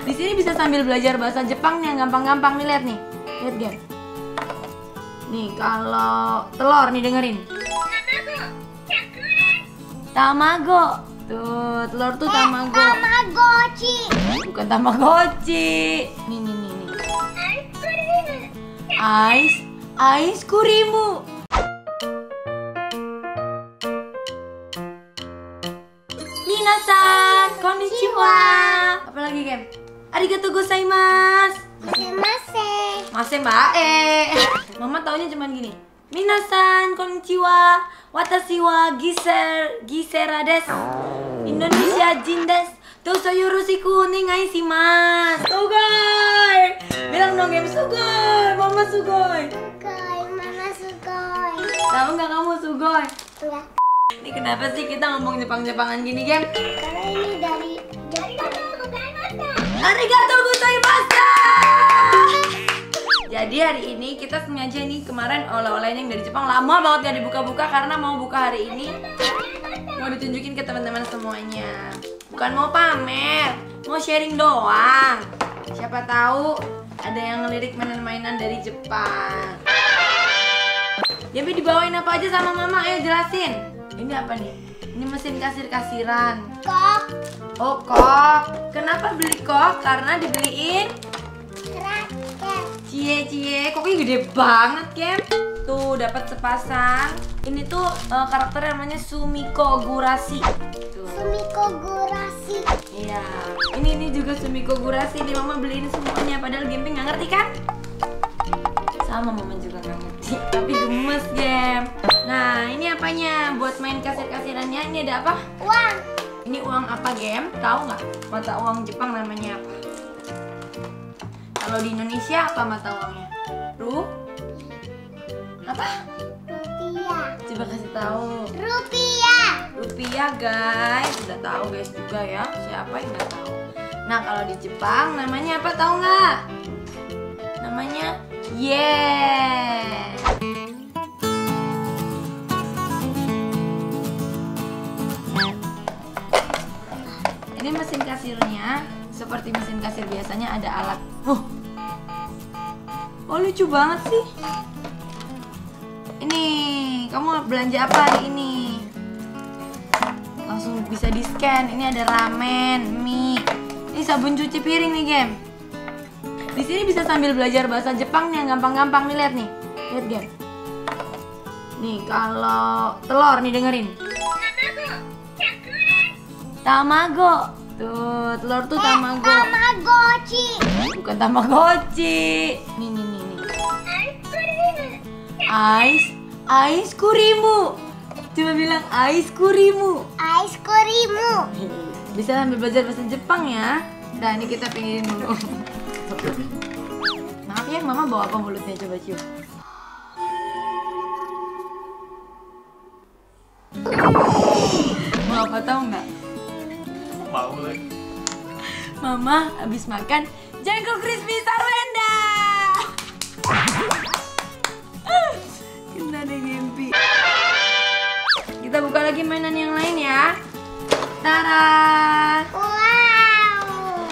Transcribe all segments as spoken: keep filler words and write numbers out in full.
Di sini bisa sambil belajar bahasa Jepang yang gampang-gampang nih, lihat nih. Lihat game. Nih kalau telur nih dengerin. Tamago. Tuh, telur tuh tamago. Tamagotchi. Bukan tamagotchi. Nih nih nih nih. Ais, ais kurimu. Minasan, konnichiwa. Apalagi game? Arigatou gozaimasu. Masing-masing. Masih mbak eh. Mama taunya cuman gini. Minasan, konnichiwa. Watashi wa Giser, Gisera desu. Indonesia jin desu. Doso yoroshiku onegai shimasu. Sugoi. Bilang dong game sugoi. Mama sugoi. Sugoi, mama sugoi. Tahu nggak kamu sugoi? Enggak. Ini kenapa sih kita ngomong Jepang-Jepangan gini, Game? Karena ini dari Jepang. Arigatou gozaimasu. Jadi hari ini kita sengaja nih kemarin oleh-olehnya yang dari Jepang lama banget gak dibuka-buka karena mau buka hari ini. Mau ditunjukin ke teman-teman semuanya. Bukan mau pamer, mau sharing doang. Siapa tahu ada yang ngelirik mainan-mainan dari Jepang. Jadi dibawain apa aja sama mama? Ayo jelasin. Ini apa nih? Ini mesin kasir-kasiran. Kok. Oh kok. Kenapa beli kok? Karena dibeliin Raket. cie-cie. Koknya gede banget, Kem. Tuh dapat sepasang. Ini tuh uh, karakter namanya Sumiko Gurashi. Tuh. Sumiko Gurashi. Iya. Ini ini juga Sumiko Gurashi. Nih mama beliin semuanya. Padahal Gempy nggak ngerti kan? Sama mama juga nggak ngerti. Tapi gemes, Gem. Nah ini apanya? Buat main kasir-kasirannya. Ini ada apa? Uang. Ini uang apa, Gem? Tahu nggak? Mata uang Jepang namanya apa? Kalau di Indonesia apa mata uangnya? Ru? Apa? Rupiah. Coba kasih tahu. Rupiah. Rupiah, guys. Udah tahu guys juga ya. Siapa yang nggak tahu? Nah kalau di Jepang namanya apa tahu nggak? Namanya yen. Ini mesin kasirnya. Seperti mesin kasir biasanya ada alat. Oh, oh lucu banget sih. Ini kamu belanja apa hari ini? Langsung bisa di scan. Ini ada ramen, mie. Ini sabun cuci piring nih, Game. Di sini bisa sambil belajar bahasa Jepang yang gampang-gampang nih, lihat nih. Lihat, Game. Nih kalau telur nih dengerin. Tamago. Tuh, telur tuh tamago. Tamagotchi. Bukan tamagotchi. Nih nih nih nih. Ais, ais kurimu. Coba bilang ais kurimu. Ais kurimu. Bisa sambil belajar bahasa Jepang ya. Nah, ini kita pengenin dulu. Maaf ya, mama bawa apa mulutnya, coba cium. Mau apa tahu nggak? Mau lagi. Mama habis makan jengkol crispy Sarwenda. Kena deh Gempy. Kita buka lagi mainan yang lain ya. Tara. Wow.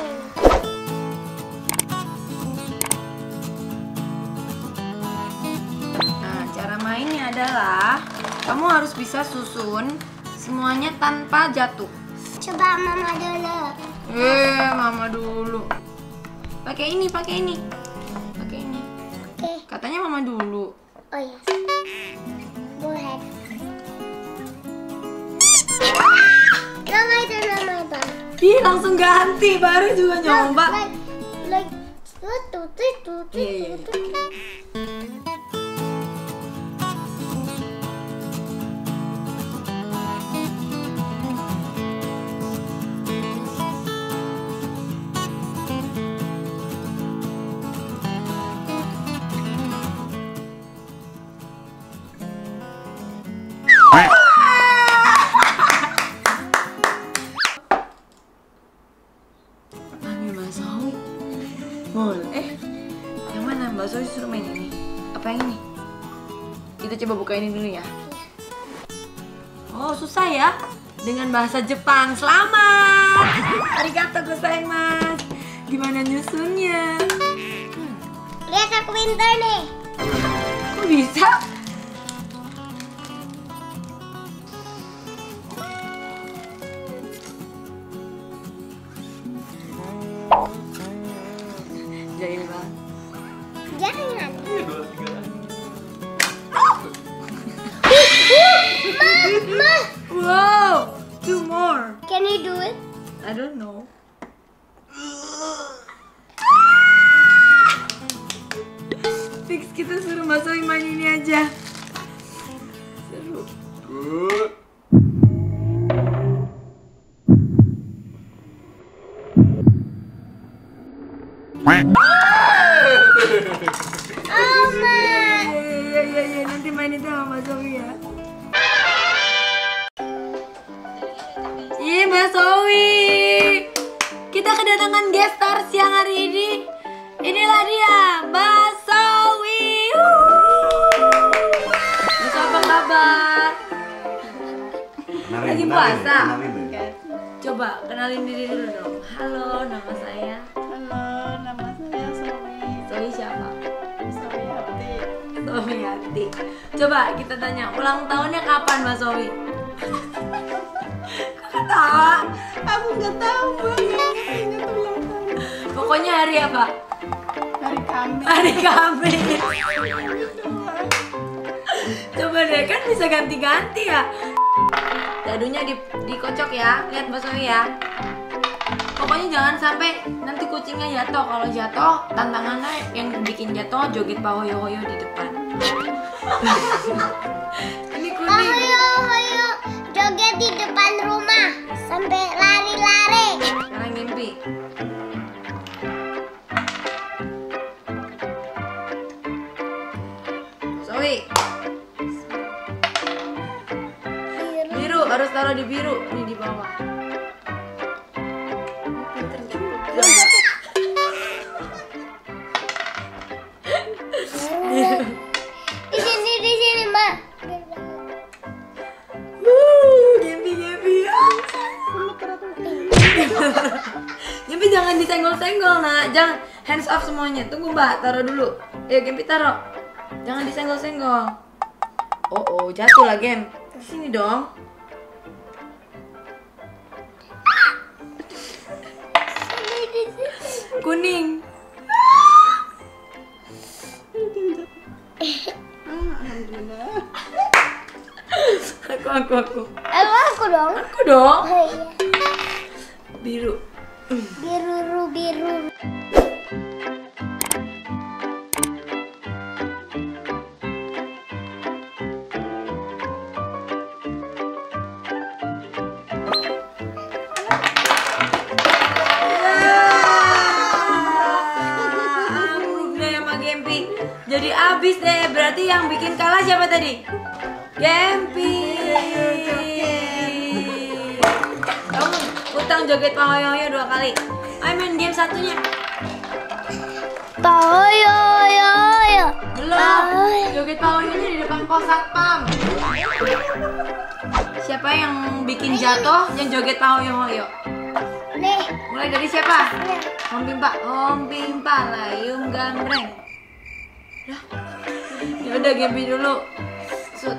Nah, cara mainnya adalah kamu harus bisa susun semuanya tanpa jatuh. Coba mama dulu. Eh, mama dulu. Pakai ini, pakai ini. Pakai ini. Oke. Katanya mama dulu. Oh ya. Go ahead. Nama itu nama itu. Ih, langsung ganti, baru juga nyoba. Like, like, tuh, tuh, tuh, tuh, Iya, iya, tuh, tuh. Panggil Mbak Zoe. Boleh. Eh, yang mana Mbak Zoe suruh main ini? Apa yang ini? Kita coba buka ini dulu ya. Oh, susah ya. Dengan bahasa Jepang. Selamat. Arigatou gozaimasu. Gimana nyusunnya? Lihat aku pintar nih. Kok bisa? Jahil banget. Jangan. Iya, dua, tiga. Ma, Wow, two more. can you do it? I don't know. Fix, kita suruh Mbak Zoe main ini aja. Seru. Good. Oh, Ma. Iya, iya, iya, nanti main itu sama Mbak Zoe ya. Iya, Mbak Zoe. Kita kedatangan guest star siang hari ini. Inilah dia, Mbak Zoe. Mbak Zoe, apa kabar? Lagi puasa? Coba kenalin diri dulu dong. Halo, nama saya. Halo, nama saya Zoe. Zoe siapa? Zoe Hati. Zoe Hati. Coba kita tanya, ulang tahunnya kapan Mbak Zoe? Kok ketawa? Aku nggak tahu bang, yang ingat ulang tahun. Pokoknya hari apa? Hari Kamis. Hari Kamis. Coba deh, kan bisa ganti-ganti ya. Dadunya di, dikocok ya, lihat Mbak Zoe ya. Pokoknya jangan sampai nanti kucingnya jatuh. Kalau jatuh, tantangannya yang bikin jatuh joget pahoyo-hoyo di depan. Ini kuning. Ayo, ayo, joget di depan rumah sampai lari-lari. Sekarang Gempi. Zoe. Biru, harus taruh di biru. Ini di bawah. Pinter juga. Di sini, di sini, Mbak. Wuh, Gempi, Gempi. Gempi jangan disenggol-senggol, nak. Jangan hands off semuanya. Tunggu, Mbak. Taruh dulu. Ayo, Gempi taruh. Jangan disenggol-senggol. Oh, oh, jatuh lah, Gem. Sini dong. Kuning. Alhamdulillah. Aku, aku, aku. Aku, aku dong. Aku dong. Oh, iya. Biru. Biru, biru. Ambruk deh sama Gempi. Jadi abis deh. Berarti yang bikin kalah siapa tadi? Gempi. Kamu utang joget pahoyo-hoyo dua kali. Ayo main game satunya. Pahoyo, yo, yo. Belum. Joget pahoyonya di depan pos satpam. Siapa yang bikin jatuh yang joget pahoyo-hoyo? Nih, Mulai dari siapa? nih. Om Pimpa, Om Pimpa, layung gambreng. Lah, ya udah Gempi dulu. Sud.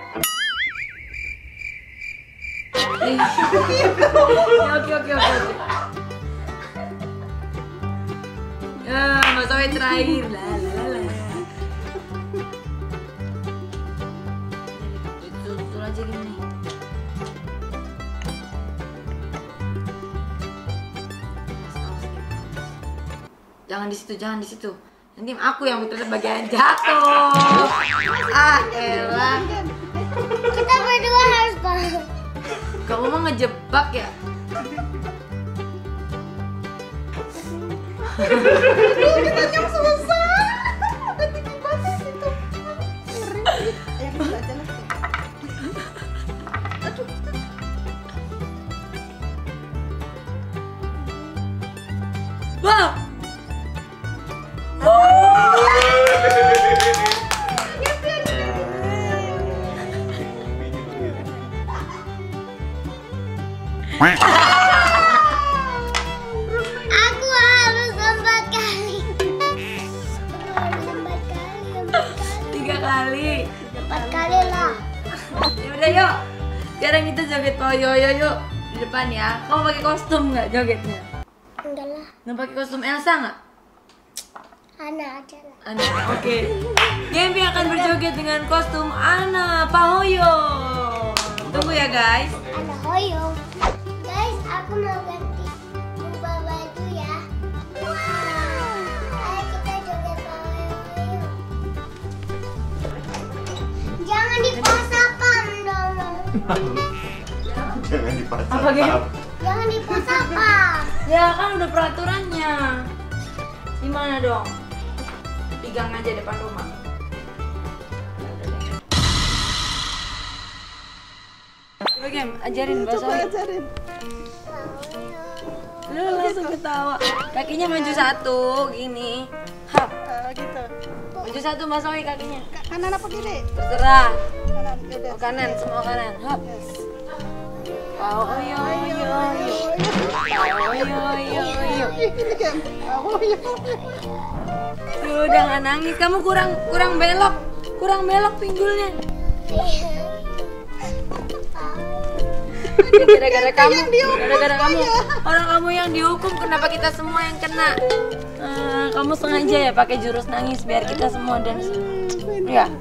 Eh. Ya, oke oke oke oke. Ya, Mbak Zoe terakhir. La la la la. Itu itu aja gini. Jangan di situ, jangan di situ. Nanti aku yang muter bagian jatuh. Ah, elah. Kita berdua harus bangun. Kamu mau ngejebak ya? Kita yang susah. Nanti dibahas itu. Ngeri. Ayo kita aja lah. Aduh. Wah. Aku harus joget Poyoyo yuk di depan ya. Kamu pakai kostum nggak jogetnya? Enggak lah, Nggak pakai kostum Elsa nggak? Ana aja lah. Ana, oke. Gempi akan berjoget dengan kostum Ana Pahoyo. Tunggu ya guys. Ana Hoyo. Guys, aku mau ganti ubah baju ya. Wow. Ayo kita joget Pahoyo. Jangan dipasapam dong. Jangan dipasang. Apa, Gem? Jangan dipasapam. Ya kan udah peraturannya. Gimana dong? Pegang aja depan rumah. Coba Gem, ajarin bahasa Coba Hoyo. ajarin. Lu langsung ketawa. Kakinya maju satu, gini. Hap. Ah, gitu. Maju satu Mas Hoy kakinya. Ka- Kanan apa kiri? Terserah. Kanan. Yaudah. Oh, kanan, semua kanan. Hap. Yes. Oh, yo yo yo. Oh, yo yo yo. Ini kan. Oh, iya. Tuh, udah nggak nangis. Kamu kurang kurang belok. Kurang belok pinggulnya. Ini gara-gara kamu. Gara-gara kamu. Orang kamu yang dihukum, kenapa kita semua yang kena? Eh, kamu sengaja ya pakai jurus nangis biar kita semua dance. Ya.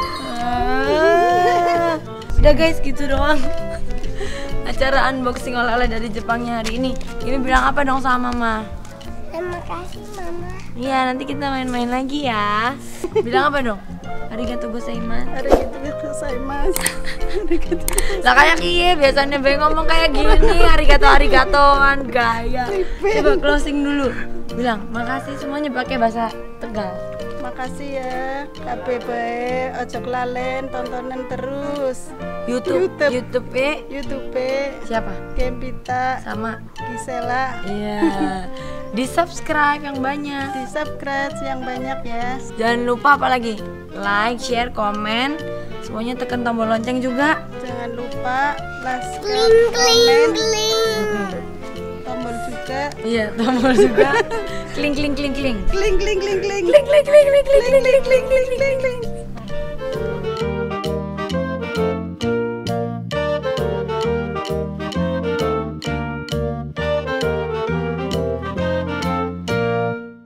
Eh, udah guys, gitu doang. Acara unboxing oleh-oleh dari Jepangnya hari ini. Ini bilang apa dong sama Mama? Terima kasih Mama. Iya, nanti kita main-main lagi ya. Bilang apa dong? Arigatou gozaimasu. Arigatou gozaimasu. Arigatou. Lah kayak kie, biasanya Be ngomong kayak gini, arigato arigatoan gaya. Coba closing dulu. Bilang, makasih semuanya pakai bahasa Tegal. Makasih ya, K B B, ojo kelalen, tontonan terus. YouTube, YouTube. YouTube, eh. YouTube, Siapa? Gempita, Sama. Gisela. Iya. Di subscribe yang banyak. Di subscribe yang banyak ya. Jangan lupa apa lagi? Like, share, komen. Semuanya tekan tombol lonceng juga. Jangan lupa like, Kling kling komen, kling. tombol juga. Iya, tombol juga. Kling kling kling kling. Kling kling kling kling. Kling kling kling kling kling kling kling kling kling kling.